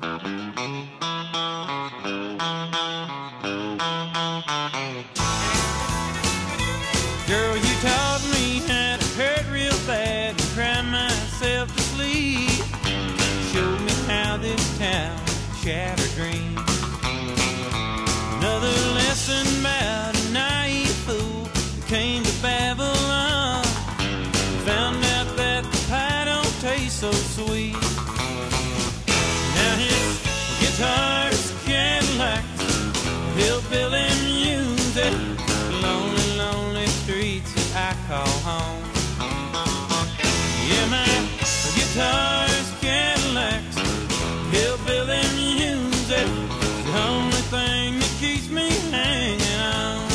Girl, you taught me how to hurt real bad and cry myself to sleep. Showed me how this town shattered dreams. Another lesson about a naive fool who came to Babylon. Found out that the pie don't taste so sweet. Now his guitar's Cadillac, hillbilly music, lonely, lonely streets that I call home. Yeah, my guitar's Cadillac, hillbilly music, the only thing that keeps me hanging on.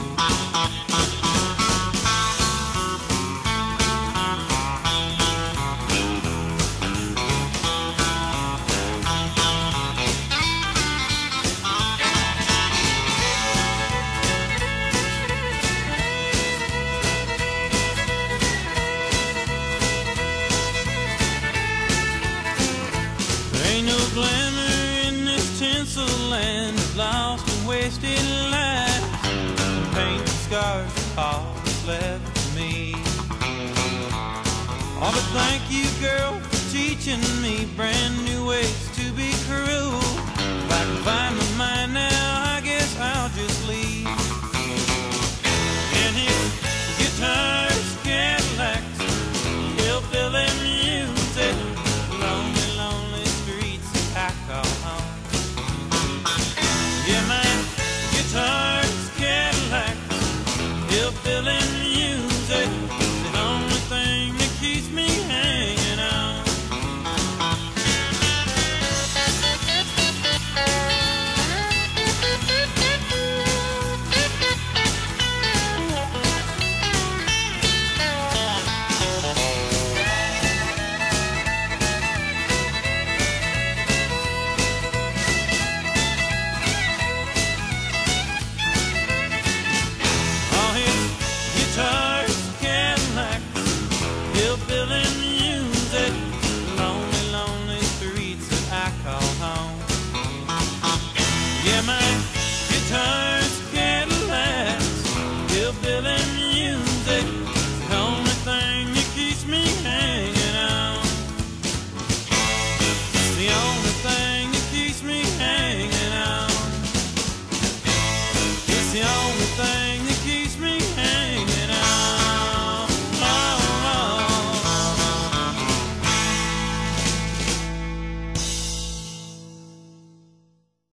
There ain't no glamour in this tinsel land of lost and wasted lives. And paint and scars are all that's left for me. Oh, but thank you, girl, for teaching me brand new